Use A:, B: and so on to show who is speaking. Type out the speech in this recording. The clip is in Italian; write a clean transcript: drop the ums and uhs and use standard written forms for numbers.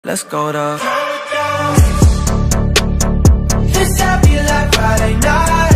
A: Let's go to
B: this happy like Friday night.